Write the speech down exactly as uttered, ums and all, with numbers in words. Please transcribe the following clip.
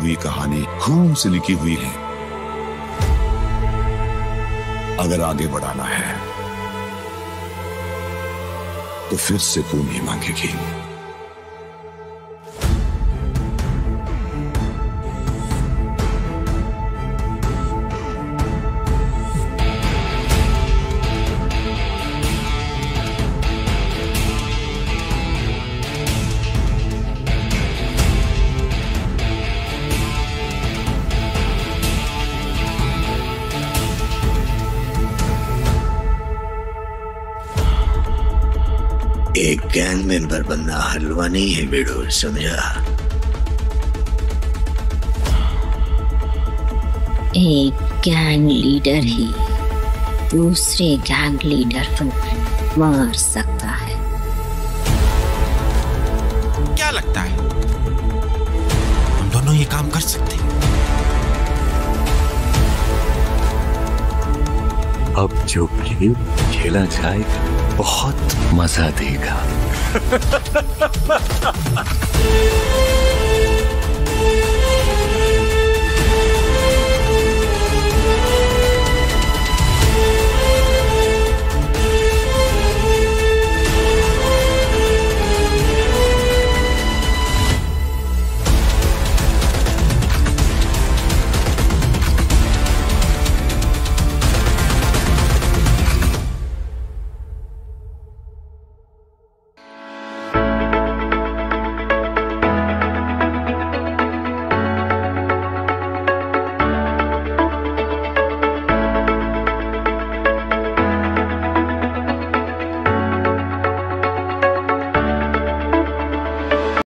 हुई कहानी खून से लिखी हुई है। अगर आगे बढ़ाना है तो फिर से पूंजी मांगेगी। एक गैंग मेंबर बनना हलवा नहीं है बेड़ो, समझा? एक गैंग लीडर ही दूसरे गैंग लीडर को मार सकता है। क्या लगता है हम दोनों ये काम कर सकते हैं? अब जो गेम खेला जाएगा बहुत मजा देगा।